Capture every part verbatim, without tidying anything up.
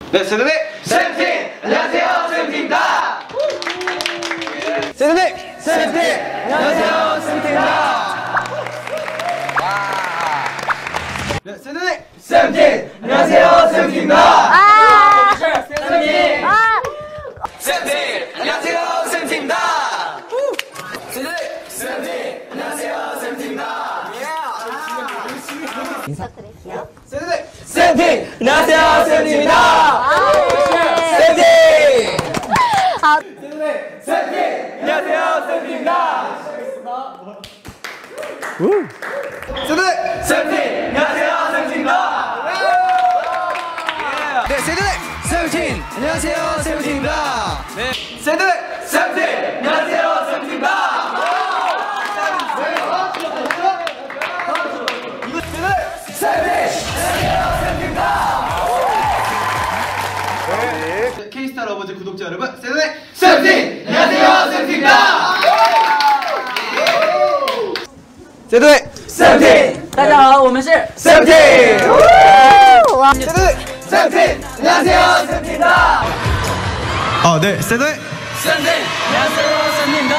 네, 세븐틴! 세븐틴! 안녕하세요, 세븐틴입니다! 세븐틴! 세븐틴! 안녕하세요, 세븐틴입니다! 네, 세븐틴! 세븐틴! 안녕하세요, 세븐틴입니다! 아! 세븐틴! 아! 세븐틴! 안녕하세요, 세븐틴입니다! 세븐틴! 세븐틴! 안녕하세요, 세븐틴입니다! 인사드릴게요. 세븐틴! 세븐틴! 안녕하세요, 세븐틴입니다! 세븐틴! 아, 세븐틴! 세븐틴! 안녕하세요, 세븐틴입니다! 세븐틴! 세븐틴! 안녕하세요, 세븐틴입니다! 네, 세븐틴! 세븐틴! 안녕하세요, 세븐틴입니다! 네, 세븐틴! 세븐틴! 안녕하세요, 세븐틴입니다! K-스타 러버즈 구독자 여러분, 세븐틴! 세븐틴! 안녕하세요, 세븐틴입니다! 세븐틴! 세븐틴! 大家好，我们是 세븐틴! 와. 세븐틴! 세븐틴! 안녕하세요, 세븐틴입니다! 아, 네, 세븐틴! 세븐틴! 안녕하세요, 세븐틴입니다.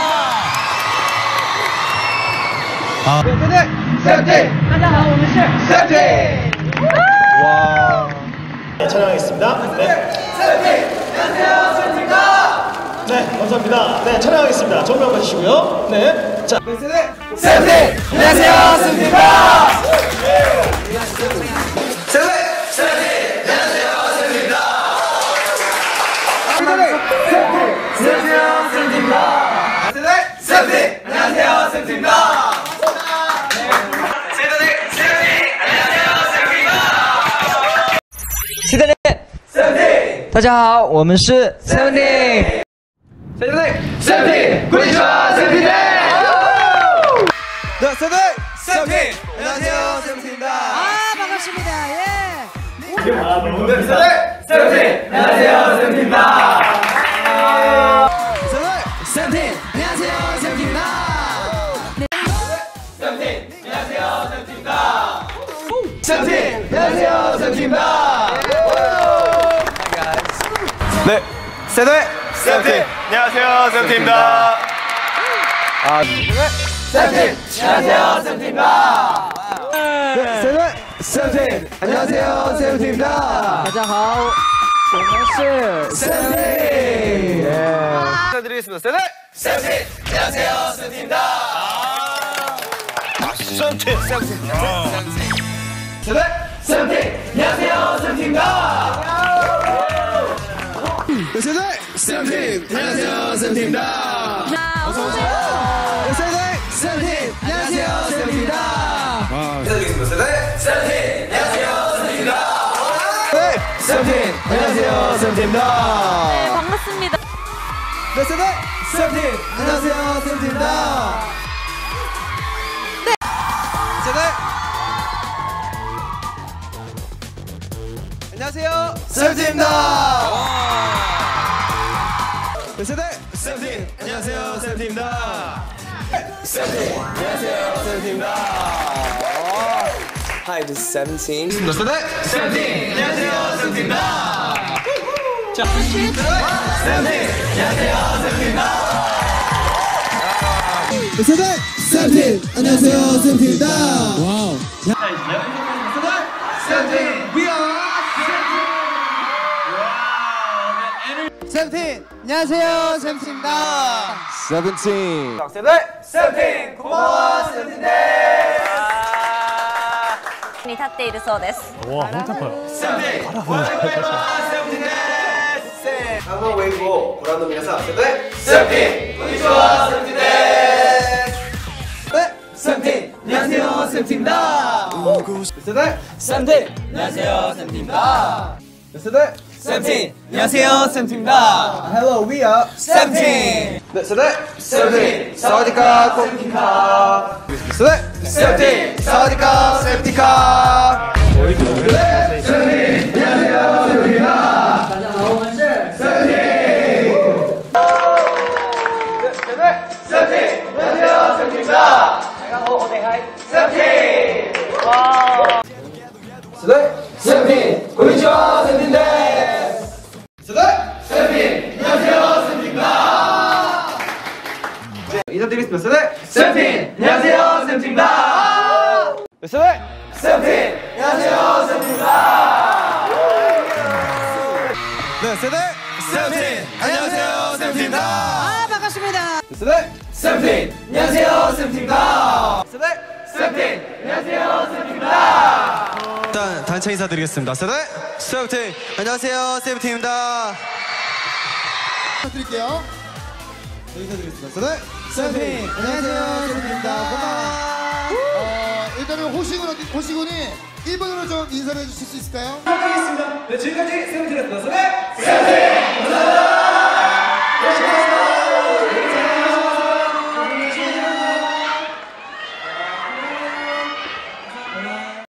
아, 네, 세븐틴! 세븐틴! 大家好，我们是 세븐틴! 와. 촬영하겠습니다. 네. 세븐틴! 안녕하세요, 세븐틴입니다! 네, 감사합니다. 네, 촬영하겠습니다. 정면 봐주시고요. 네. 자. 네, 세븐틴! 세븐틴! 안녕하세요, 세븐틴입니다! 세븐틴! 세븐틴! 안녕하세요, 세븐틴입니다! 세븐틴! 안녕하세요, 세븐틴입니다! 세븐틴! 세븐틴! 안녕하세요, 세븐틴입니다! 세븐틴! 세븐틴! 大家好，我们是 세븐틴! 세븐틴! 세븐틴! 고니치와 세븐틴! 네, 세븐틴! 세븐틴! 안녕하세요, 세븐틴입니다! 아, 반갑습니다. 예. 네, 세븐틴! 세븐틴! 안녕하세요, 세븐틴입니다! 세븐틴! 세븐틴! 안녕하세요, 세븐틴입니다! 세븐틴! 안녕하세요, 세븐틴입니다! 세븐틴! 안녕하세요, 세븐틴입니다! 네, 세븐틴! 세븐틴. 안녕하세요, 세븐틴입니다. 아, 세븐틴! 안녕하세요, 세븐틴입니다! 네, 세븐틴! 세븐틴! 안녕하세요, 세븐틴입니다! 大家好，我们是 세븐틴! 인사드리겠습니다. 세븐틴! 세븐틴! 안녕하세요, 세븐틴입니다! 세븐틴. 세븐틴! 세븐틴! 세븐틴! 안녕하세요, 세븐틴입니다! 네, 세븐틴! 세븐틴! 안녕하세요, 세븐틴입니다! 어서오세요! 네, 세븐틴! 세븐틴! 안녕하세요, 세븐틴입니다! 인사드리겠습니다. 세븐틴! 세븐틴! 안녕하세요, 세븐틴입니다! 네, 세븐틴! 안녕하세요, 세븐틴입니다! 네, 반갑습니다. 네, 세븐틴! 세븐틴! 안녕하세요, 세븐틴입니다! 네! 세븐틴! 안녕하세요, 세븐틴입니다! 네, 세븐틴! 세븐틴! 안녕하세요, 세븐틴입니다! 세븐틴! 안녕하세요, 세븐틴입니다! Hi, this is seventeen. 네, 세븐틴! 세븐틴! 안녕하세요, 세븐틴입니다! 자, 세븐틴! 안녕하세요, 세븐틴입니다! 네, 세븐틴! 세븐틴! 안녕하세요, 세븐틴입니다! 와우! 세븐틴! We are 세븐틴! 안녕하세요, 세븐틴입니다! 세븐틴! 세븐틴! 세븐틴! 고마워, 세븐틴! に立っているそうです。 와, 엄청 커요. 세븐틴! 세븐틴! 한번 웨이브로 보라는皆さん 세븐틴! 세븐틴! 고니치와 세븐틴! 네! 세븐틴! 안녕하세요, 세븐틴입니다! 세븐틴! 세븐틴! 안녕하세요, 세븐틴입니다! 세븐틴! 세븐틴! 안녕하세요, 세븐틴입니다! Hello, we are 세븐틴! 네, 세븐틴! 세븐틴! 사와디카, 세븐틴카! 세븐틴! 세븐틴! 사와디카, 세븐틴카! 네, 세븐틴! 안녕하세요, 세븐틴입니다! 大家好，我们是 세븐틴! 네, 세븐틴! 세븐틴! 안녕하세요, 세븐틴입니다! 大家好，我哋係 세븐틴! 와! 세븐틴! 세븐틴! 고니치와 세븐틴です! 인사드리겠습니다. 세대 세븐틴! 안녕하세요, 세븐틴입니다. 세대 세븐틴! 안녕하세요, 세븐틴입니다. 네, 세대 세븐틴! 안녕하세요, 세븐틴입니다. 아, 반갑습니다. 세대 세븐틴! 안녕하세요, 세븐틴입니다. 세대 세븐틴! 안녕하세요, 세븐틴입니다. 일단 단체 인사드리겠습니다. 세대 세븐틴! 안녕하세요, 세븐틴입니다. 드릴게요. 네, 인사드리겠습니다. 세대 세븐틴! 안녕하세요, 세븐틴입니다. 고마워. 어, 일단은 호시군 어디, 호시군이 일 번으로 좀 인사를 해주실 수 있을까요? 하겠습니다. 네, 지금까지 세븐틴이었습니다. 세대 세븐틴! 감사합니다.